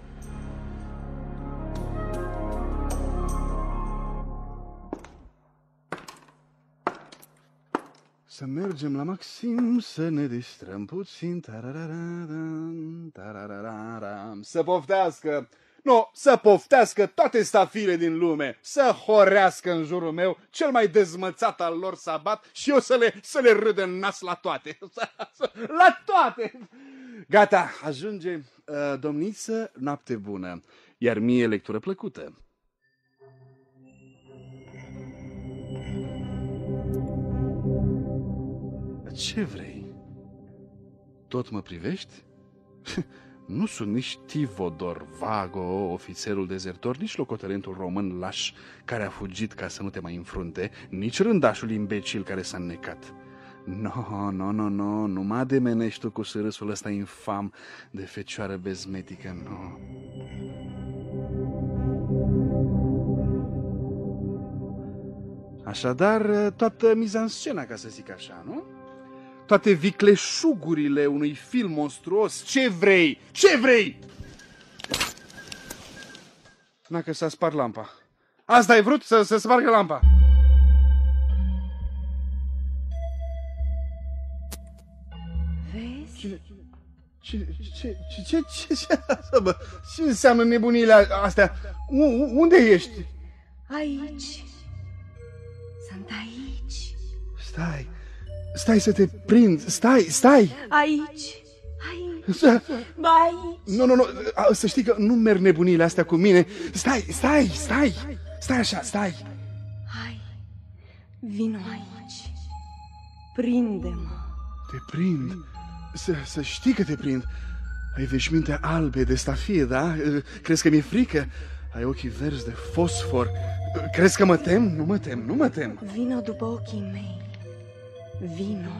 Speaker 3: Să mergem la Maxim, să ne distrăm puțin. Tararararam, tararararam. Să poftească! Nu, să poftească toate stafile din lume, să horească în jurul meu cel mai dezmățat al lor sabat și eu să le, să le râd în nas la toate. La toate! Gata, ajunge. Uh, domniță, noapte bună, iar mie lectură plăcută. Ce vrei? Tot mă privești? Nu sunt nici Tivodor Vago, ofițerul dezertor, nici locotenentul român laș care a fugit ca să nu te mai înfrunte, nici rândașul imbecil care s-a înnecat. No, no, no, no, nu mă ademenești tu cu sârâsul ăsta infam de fecioară bezmetică, no. Așadar, toată mizanscena, ca să zic așa, nu? Toate vicleșugurile unui film monstruos. Ce vrei? Ce vrei? Na, că s-a spart lampa. Asta ai vrut? Să se spargă lampa?
Speaker 12: Vezi?
Speaker 3: Ce, ce, ce, ce, ce, ce, ce, ce înseamnă nebunile astea? Unde ești?
Speaker 12: Aici. Sunt aici.
Speaker 3: Stai. Stai să te prind, stai, stai!
Speaker 12: Aici, aici,
Speaker 3: să...
Speaker 12: aici.
Speaker 3: Nu, nu, nu, să știi că nu merg nebunile astea cu mine. Stai, stai, stai, stai așa, stai.
Speaker 12: Hai, vino aici, prinde-mă.
Speaker 3: Te prind, să, să știi că te prind. Ai veșminte albe de stafie, da? Crezi că mi-e frică? Ai ochii verzi de fosfor. Crezi că mă tem? Nu mă tem, nu mă tem.
Speaker 12: Vino după ochii mei. Vino.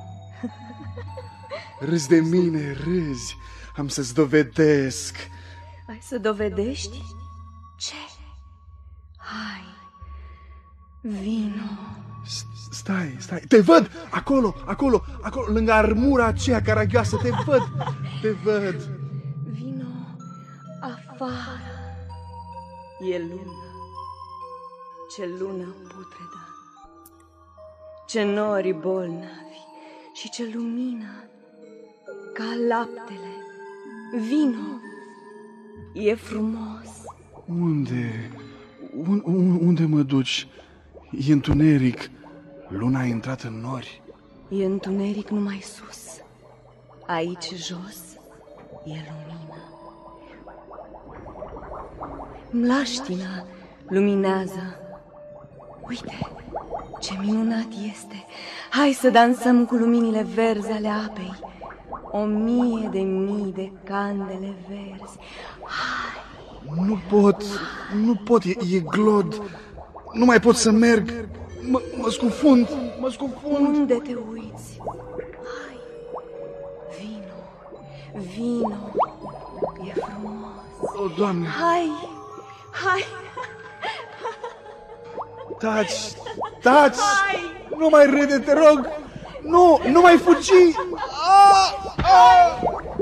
Speaker 3: Râzi de mine, râzi. Am să-ți dovedesc.
Speaker 12: Ai să dovedești? Ce? Hai, vino.
Speaker 3: Stai, stai, te văd! Acolo, acolo, acolo, lângă armura aceea caragioasă, te văd, te văd.
Speaker 12: Vino afară. E lună. Ce lună putredă. Ce nori bolnavi și ce lumină, ca laptele. Vino, e frumos.
Speaker 3: Unde? Un, un, unde mă duci? E întuneric. Luna a intrat în nori.
Speaker 12: E întuneric numai sus. Aici jos e lumină. Mlaștina luminează. Uite, ce minunat este! Hai să dansăm cu luminile verzi ale apei. O mie de mii de candele verzi. Hai!
Speaker 3: Nu pot, nu pot, e, e glod. Nu mai pot să merg. Mă, mă scufund, mă scufund.
Speaker 12: Unde te uiți? Hai! Vino, vino, e frumos.
Speaker 3: O, Doamne!
Speaker 12: Hai, hai!
Speaker 3: Taci, taci! Nu mai râde, te rog! Nu, nu mai fugi! Ah! Ah!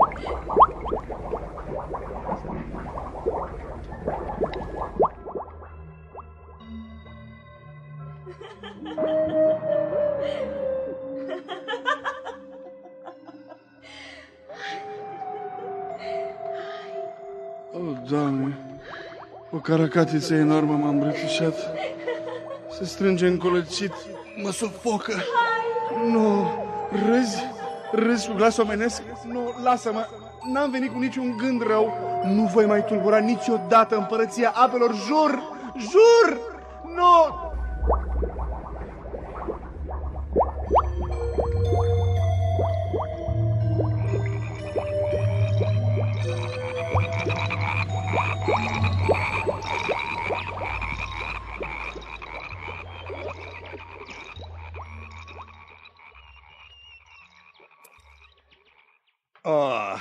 Speaker 3: Oh, Doamne, o caracatiță enormă m-a îmbrățișat. Se strânge încolăcit, mă sufocă. Nu, râzi, râzi cu glas omenesc. Nu, lasă-mă, n-am venit cu niciun gând rău. Nu voi mai tulbura niciodată împărăția apelor, jur, jur, nu!
Speaker 4: Oh,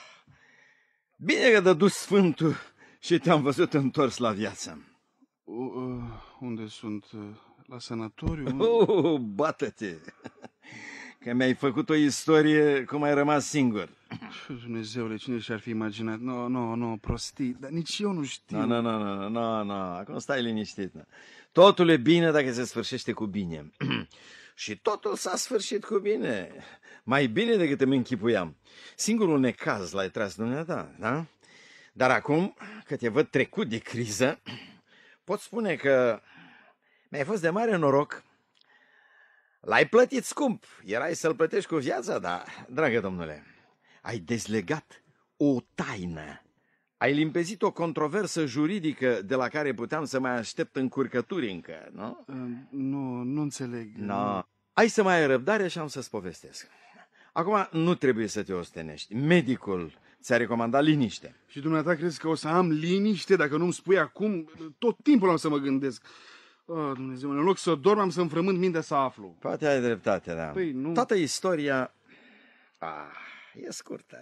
Speaker 4: bine că dă dus Sfântul și te-am văzut întors la viață.
Speaker 3: Uh, unde sunt? La sanatoriu?
Speaker 4: Uh, bată-te! Că mi-ai făcut o istorie cum ai rămas singur.
Speaker 3: Dumnezeule, cine și-ar fi imaginat? Nu, nu, nu, prostii, dar nici eu nu știu.
Speaker 4: Nu, nu, nu, nu, nu, nu, acum stai liniștit. Nu. Totul e bine dacă se sfârșește cu bine. Și totul s-a sfârșit cu bine. Mai bine decât îmi închipuiam. Singurul necaz l-ai tras dumneata, da? Dar acum, că te văd trecut de criză, pot spune că mi-ai fost de mare noroc. L-ai plătit scump. Erai să-l plătești cu viața, dar, dragă domnule, ai dezlegat o taină. Ai limpezit o controversă juridică de la care puteam să mai aștept încurcături încă, nu?
Speaker 3: Uh, nu, nu înțeleg.
Speaker 4: No. Hai să mai ai răbdare și am să-ți povestesc. Acum nu trebuie să te ostenești. Medicul ți-a recomandat liniște.
Speaker 3: Și dumneata crezi că o să am liniște dacă nu-mi spui acum? Tot timpul am să mă gândesc. Oh, Dumnezeu, în loc să dorm, am să-mi frământ mintea să aflu.
Speaker 4: Poate ai dreptate, da.
Speaker 3: Păi, nu.
Speaker 4: Toată istoria ah, e scurtă.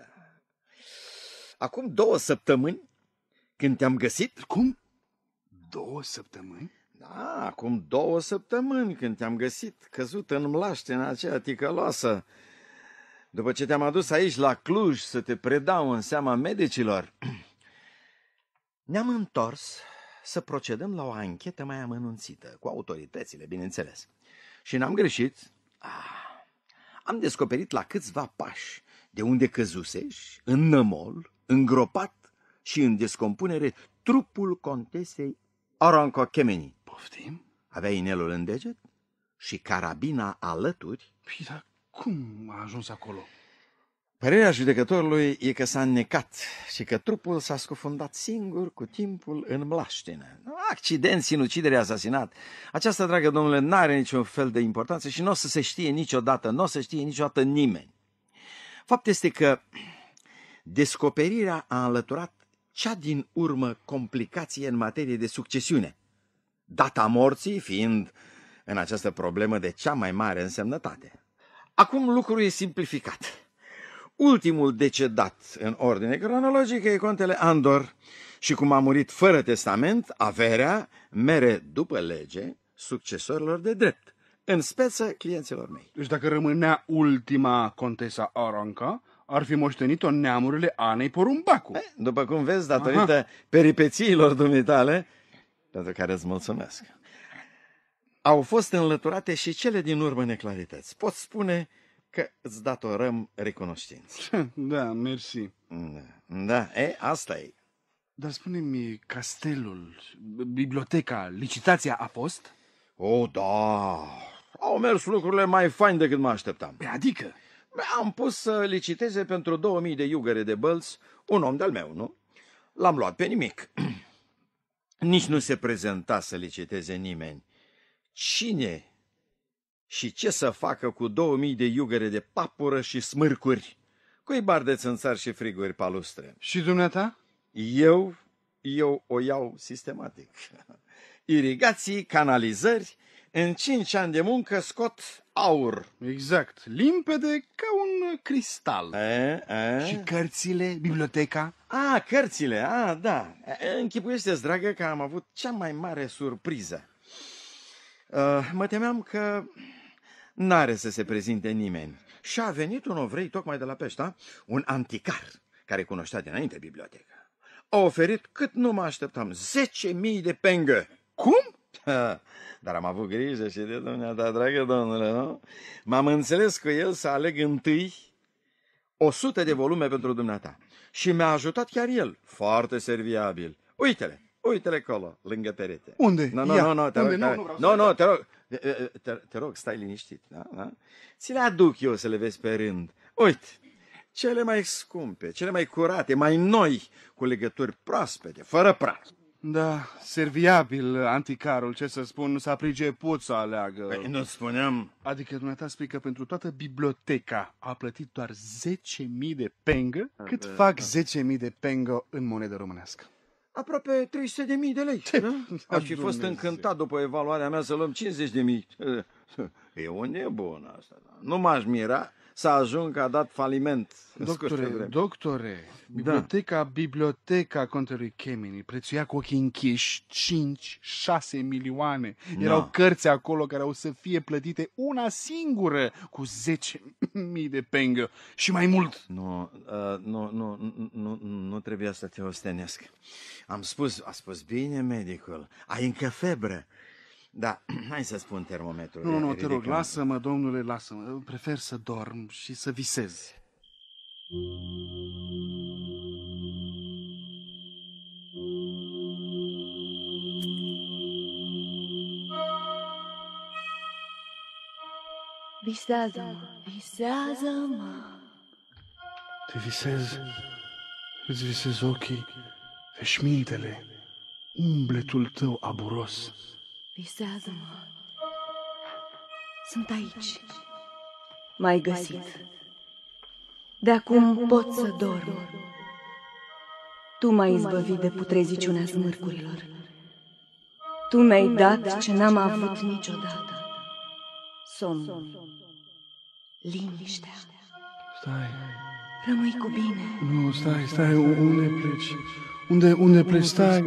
Speaker 4: Acum două săptămâni, când te-am găsit...
Speaker 3: Cum? Două săptămâni?
Speaker 4: Da, acum două săptămâni când te-am găsit căzut în mlaștena aceea ticăloasă. După ce te-am adus aici la Cluj să te predau în seama medicilor, ne-am întors să procedăm la o anchetă mai amănunțită, cu autoritățile, bineînțeles. Și n-am greșit. Ah, am descoperit la câțiva pași de unde căzusești, în nămol, îngropat și în descompunere, trupul contesei Aranco Chemeni.
Speaker 3: Poftim?
Speaker 4: Avea inelul în deget și carabina alături.
Speaker 3: Păi, dar cum a ajuns acolo?
Speaker 4: Părerea judecătorului e că s-a înnecat și că trupul s-a scufundat singur cu timpul în mlaștină. Accident, sinucidere, asasinat. Aceasta, dragă domnule, n-are niciun fel de importanță și nu o să se știe niciodată, nu o să știe niciodată nimeni. Fapt este că descoperirea a înlăturat cea din urmă complicație în materie de succesiune, data morții fiind în această problemă de cea mai mare însemnătate. Acum lucrul e simplificat. Ultimul decedat în ordine cronologică e contele Andor și cum a murit fără testament, averea mere după lege succesorilor de drept, în speță clienților mei.
Speaker 3: Deci dacă rămânea ultima contesa Aranca, ar fi moștenit-o neamurile Anei Porumbacu.
Speaker 4: E, după cum vezi, datorită Aha. peripețiilor dumitale, pentru care îți mulțumesc, au fost înlăturate și cele din urmă neclarități. Pot spune că îți datorăm recunoștință.
Speaker 3: Da, mersi.
Speaker 4: Da, da, e, asta e.
Speaker 3: Dar spune-mi, castelul, biblioteca, licitația a fost?
Speaker 4: O, da, au mers lucrurile mai fain decât mă așteptam.
Speaker 3: Adică?
Speaker 4: Am pus să liciteze pentru două mii de iugăre de bălți un om de-al meu, nu? L-am luat pe nimic. Nici nu se prezenta să liciteze nimeni. Cine și ce să facă cu două mii de iugăre de papură și smârcuri, cu bar de țânțari și friguri palustre?
Speaker 3: Și dumneata?
Speaker 4: Eu, eu o iau sistematic. Irigații, canalizări, în cinci ani de muncă scot aur.
Speaker 3: Exact, limpede ca un cristal.
Speaker 4: E, e?
Speaker 3: Și cărțile, biblioteca?
Speaker 4: A, cărțile, a, da. Închipuiește-ți, dragă, că am avut cea mai mare surpriză. Uh, mă temeam că n-are să se prezinte nimeni. Și a venit un ovrei tocmai de la Peșta, un anticar, care cunoștea dinainte biblioteca. A oferit cât nu mă așteptam, zece mii de pengă.
Speaker 3: Cum?
Speaker 4: Dar am avut grijă și de dumneata, dragă domnule, nu? M-am înțeles cu el să aleg întâi o sută de volume pentru dumneata. Și mi-a ajutat chiar el, foarte serviabil. Uite-le, uite-le acolo, lângă perete.
Speaker 3: Unde?
Speaker 4: Nu, nu,
Speaker 3: Ia.
Speaker 4: nu, nu, te
Speaker 3: Unde?
Speaker 4: rog,
Speaker 3: Nu, nu vreau
Speaker 4: nu,
Speaker 3: să
Speaker 4: nu, te rog, te, te rog, stai liniștit, da? Da? Ți le aduc eu să le vezi pe rând. Uite, cele mai scumpe, cele mai curate, mai noi, cu legături proaspete, fără praf.
Speaker 3: Da, serviabil, anticarul, ce să spun, s-a priceput să aleagă.
Speaker 4: Păi, nu spuneam...
Speaker 3: Adică dumneata spui că pentru toată biblioteca a plătit doar zece mii de pengă? Cât
Speaker 4: da,
Speaker 3: fac
Speaker 4: da.
Speaker 3: zece mii de pengă în monedă românească?
Speaker 4: Aproape trei sute de mii de lei. Da? Aș fi fost
Speaker 3: Dumnezeu.
Speaker 4: încântat după evaluarea mea să luăm cincizeci de mii. E o nebună asta. Da? Nu m-aș mira să ajung că a dat faliment. în scurtă
Speaker 3: Doctore,
Speaker 4: vreme.
Speaker 3: doctore, biblioteca, biblioteca contelui Chemini prețuia cu ochii închiși cinci șase milioane. Erau
Speaker 4: No.
Speaker 3: cărți acolo care au să fie plătite una singură cu zece mii de pengă și mai mult.
Speaker 4: Nu, uh, nu, nu, nu, nu, nu trebuia să te ostenesc. Am spus, a spus bine medicul, ai încă febră. Da, hai să spun termometrul.
Speaker 3: Nu, nu, te
Speaker 4: Ridicăm.
Speaker 3: rog, lasă-mă, domnule, lasă-mă. Prefer să dorm și să visez.
Speaker 9: Visează-mă, visează-mă.
Speaker 3: Te visez, îți visez ochii, veșmintele, umbletul tău aburos.
Speaker 9: Visează-mă. Sunt aici. M-ai găsit. De acum pot să dorm. Tu m-ai izbăvit de putreziciunea smârcurilor. Tu mi-ai dat ce n-am avut niciodată. Somnul. Liniștea.
Speaker 3: Stai.
Speaker 9: Rămâi cu bine.
Speaker 3: Nu, stai, stai, unde pleci? Unde, unde pleci? Stai.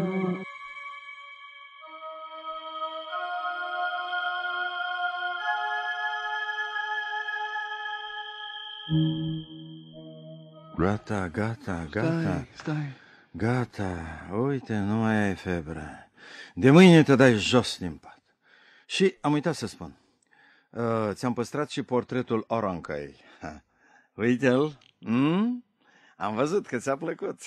Speaker 4: Gata, gata, gata.
Speaker 3: Stai, stai.
Speaker 4: Gata, uite, nu mai ai febră. De mâine te dai jos din pat. Și am uitat să spun. Uh, ți-am păstrat și portretul Oroncăi. Uite-l. Mm? Am văzut că ți-a plăcut.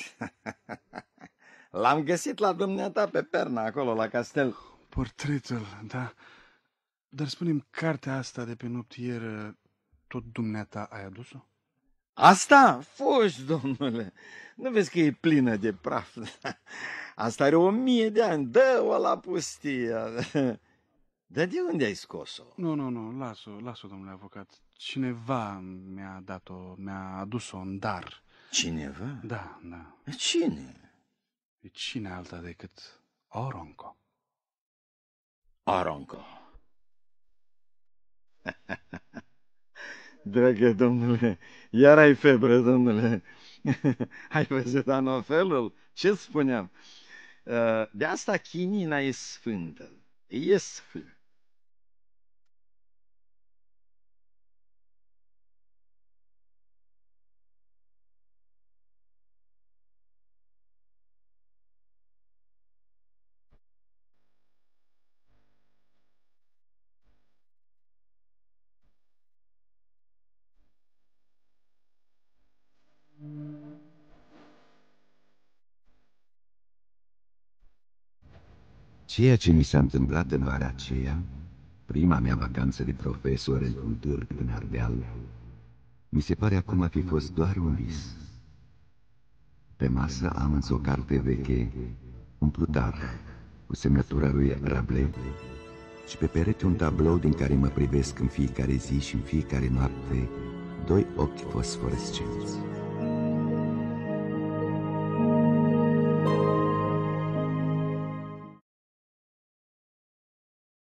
Speaker 4: L-am găsit la dumneata pe perna, acolo, la castel.
Speaker 3: Portretul, da. Dar spune-mi, cartea asta de pe noptieră, tot dumneata ai adus-o?
Speaker 4: Asta? Fugi, domnule. Nu vezi că e plină de praf? Asta are o mie de ani. Dă-o la pustia. Dar de unde ai scos-o?
Speaker 3: Nu, nu, nu, las-o, las-o, domnule avocat. Cineva mi-a dat-o, mi-a adus-o în dar.
Speaker 4: Cineva?
Speaker 3: Da, da.
Speaker 4: Cine?
Speaker 3: E cine alta decât Oronco?
Speaker 4: Oronco. Dragă domnule, iar ai febră, domnule. Ai văzut anofelul? Ce spuneam? De asta chinina e sfântă. E sfântă.
Speaker 2: Ceea ce mi s-a întâmplat în vara aceea, prima mea vacanță de profesor într-un târg din Ardeal, mi se pare acum a fi fost doar un vis. Pe masă am însă o carte veche, un Plutar, cu semnătura lui Rabelais, și pe perete un tablou din care mă privesc în fiecare zi și în fiecare noapte doi ochi fosforescenți.